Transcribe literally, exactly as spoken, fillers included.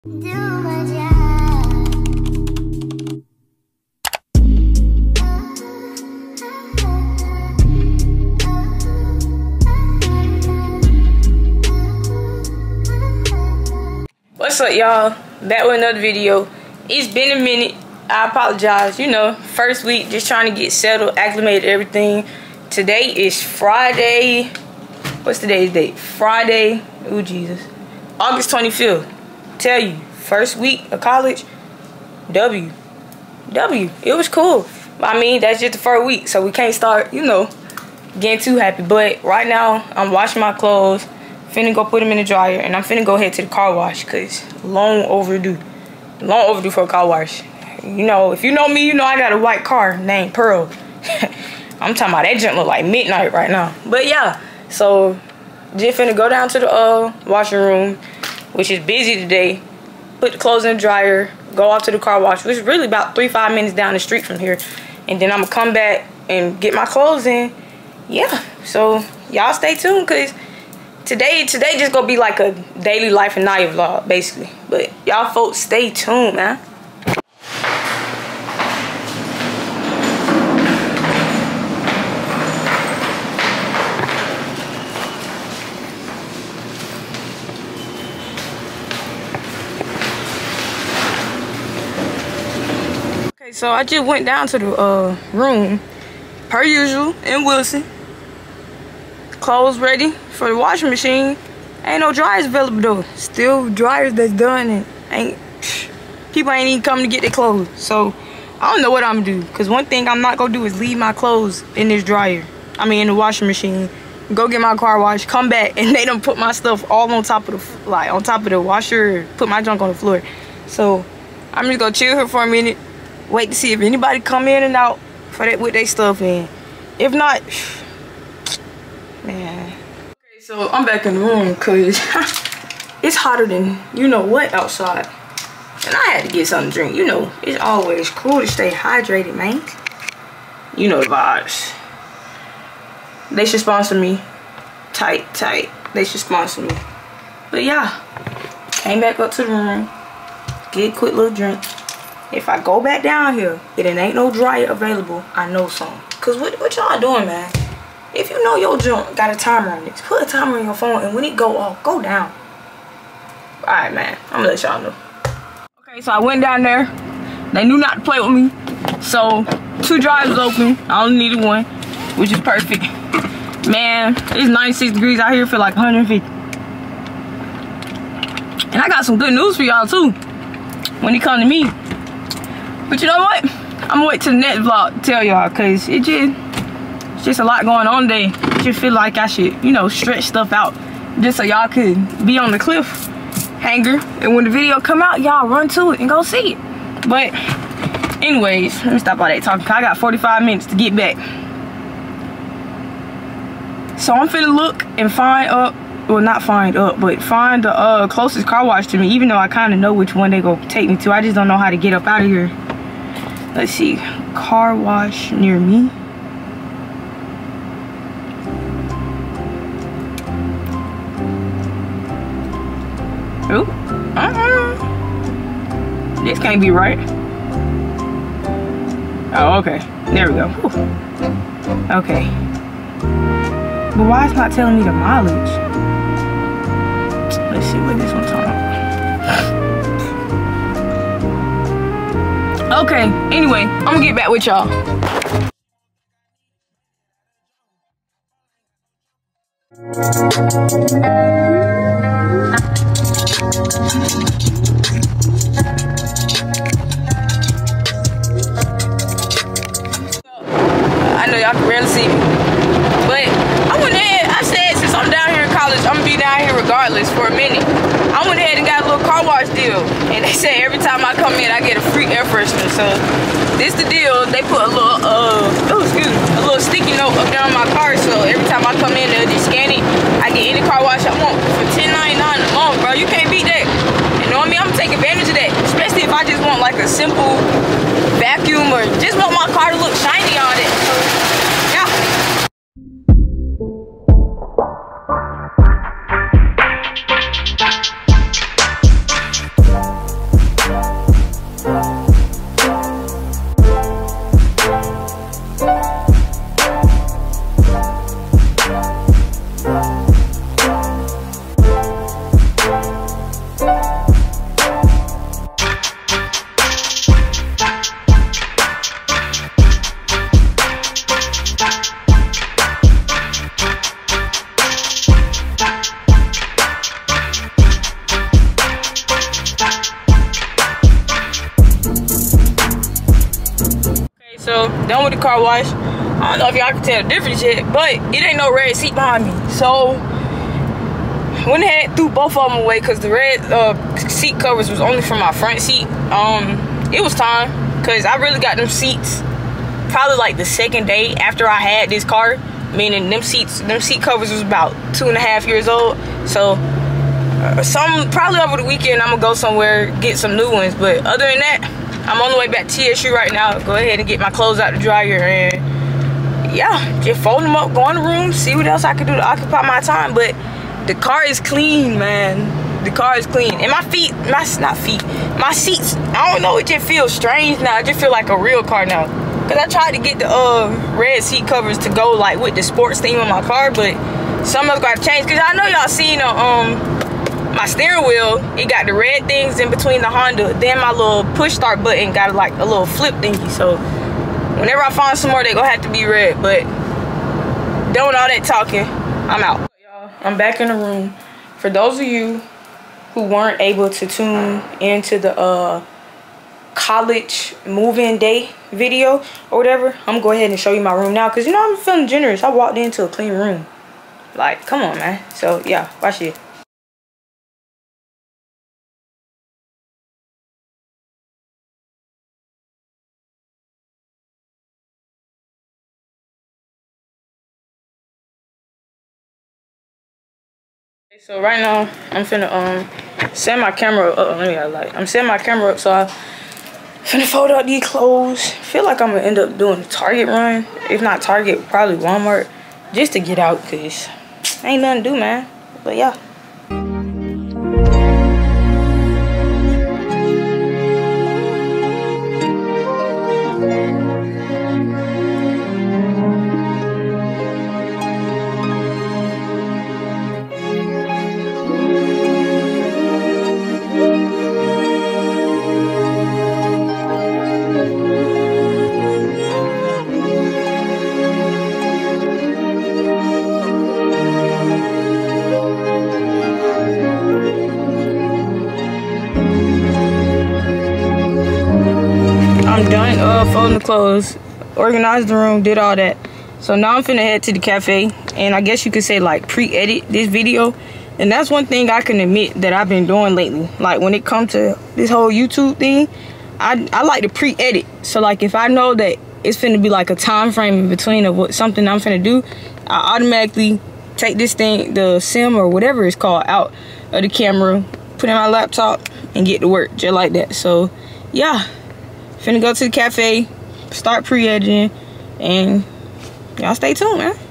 Do my job. What's up, y'all? Back with another video. It's been a minute. I apologize. You know, first week, just trying to get settled, acclimated, everything. Today is Friday. What's today's date? Friday. Oh Jesus. August twenty-fifth. Tell you, first week of college. W. W. It was cool. I mean, that's just the first week, so we can't start, you know, getting too happy. But right now, I'm washing my clothes. Finna go put them in the dryer, and I'm finna go head to the car wash, cause long overdue. Long overdue for a car wash. You know, if you know me, you know I got a white car named Pearl. I'm talking about that junk look like midnight right now. But yeah, so just finna go down to the uh washing room, which is busy today. Put the clothes in the dryer, go off to the car wash, which is really about three, five minutes down the street from here. And then I'm gonna come back and get my clothes in. Yeah, so y'all stay tuned, cause Today, today just gonna be like a daily life and night vlog, basically. But y'all folks, stay tuned, man. Okay, so I just went down to the uh, room, per usual, in Wilson. Clothes ready for the washing machine. Ain't no dryers available though. Still dryers that's done, and ain't people ain't even coming to get their clothes. So I don't know what I'm gonna do. Cause one thing I'm not gonna do is leave my clothes in this dryer. I mean in the washing machine. Go get my car washed, come back, and they done put my stuff all on top of the like on top of the washer. Put my junk on the floor. So I'm just gonna chill here for a minute. Wait to see if anybody come in and out for that with their stuff in. If not. Man. Okay, so I'm back in the room because it's hotter than you know what outside. And I had to get something to drink. You know, it's always cool to stay hydrated, man. You know the vibes. They should sponsor me. Tight, tight. They should sponsor me. But yeah, came back up to the room. Get a quick little drink. If I go back down here, it ain't no dryer available, I know something. Cause what, what y'all doing, man? If you know your junk got a timer on it, put a timer on your phone, and when it go off, go down. Alright, man. I'm gonna let y'all know. Okay, so I went down there. They knew not to play with me. So, two dryers open. I only needed one, which is perfect. Man, it's ninety-six degrees out here for like one hundred fifty. And I got some good news for y'all, too, when it comes to me. But you know what? I'm gonna wait till the next vlog to tell y'all, because it just... just a lot going on today. Just feel like I should, you know, stretch stuff out just so y'all could be on the cliff hanger, and when the video come out, y'all run to it and go see it. But anyways, let me stop all that talking. I got forty-five minutes to get back. So I'm finna look and find up, well not find up, but find the uh, closest car wash to me, even though I kind of know which one they gonna take me to. I just don't know how to get up out of here. Let's see, car wash near me. Ooh, uh-uh. This can't be right. Oh, okay. There we go. Whew. Okay. But why it's not telling me the mileage? Let's see what this one's talking about. Okay, anyway, I'm gonna get back with y'all. I know y'all can barely see me, but I went ahead, I said since I'm down here in college, I'm gonna be down here regardless for a minute. I went ahead and got a little car wash deal, and they say every time I come in, I get a free air freshener. So this the deal. They put a little, uh, oh excuse me, a little sticky note up there on my car. So every time I come in, they'll just scan it. I get any car wash I want for ten ninety-nine a month, bro. You can't beat that. You know what I mean? I'm gonna take advantage of that, especially if I just want like a simple vacuum or just want my car to look shiny on it. So, yeah. We'll be right back. done with the car wash. I don't know if y'all can tell the difference yet, but it ain't no red seat behind me. So went ahead, threw both of them away because the red uh, seat covers was only for my front seat. Um, it was time because I really got them seats probably like the second day after I had this car. Meaning them seats, them seat covers was about two and a half years old. So uh, some probably over the weekend I'm gonna go somewhere get some new ones. But other than that, I'm on the way back to T S U right now. Go ahead and get my clothes out the dryer and yeah, just fold them up, go in the room, see what else I can do to occupy my time. But the car is clean, man. The car is clean, and my feet, my not feet, my seats. I don't know, it just feels strange now. I just feel like a real car now. Cause I tried to get the uh, red seat covers to go like with the sports theme on my car, but some of us got to change. Cause I know y'all seen uh, um my steering wheel. It got the red things in between the Honda. Then my little push start button got like a little flip thingy. So whenever I find some more, they gonna have to be red. But doing all that talking, I'm out. Y'all, I'm back in the room. For those of you who weren't able to tune into the uh. college move-in day video or whatever, I'm gonna go ahead and show you my room now because you know I'm feeling generous. I walked into a clean room. Like, come on, man. So yeah, watch it. So right now I'm finna um set my camera up. Let me got like I'm setting my camera up so I finna fold out these clothes. Feel like I'm gonna end up doing a Target run. If not Target, probably Walmart. Just to get out, cause ain't nothing to do, man. But yeah. I'm done uh, folding the clothes, organized the room, did all that. So now I'm finna head to the cafe, and I guess you could say like pre-edit this video. And that's one thing I can admit that I've been doing lately. Like when it comes to this whole YouTube thing, I, I like to pre-edit. So like if I know that it's finna be like a time frame in between of what something I'm finna do, I automatically take this thing, the sim or whatever it's called, out of the camera, put it in my laptop, and get to work just like that. So yeah. Finna go to the cafe, start pre-editing, and y'all stay tuned, man.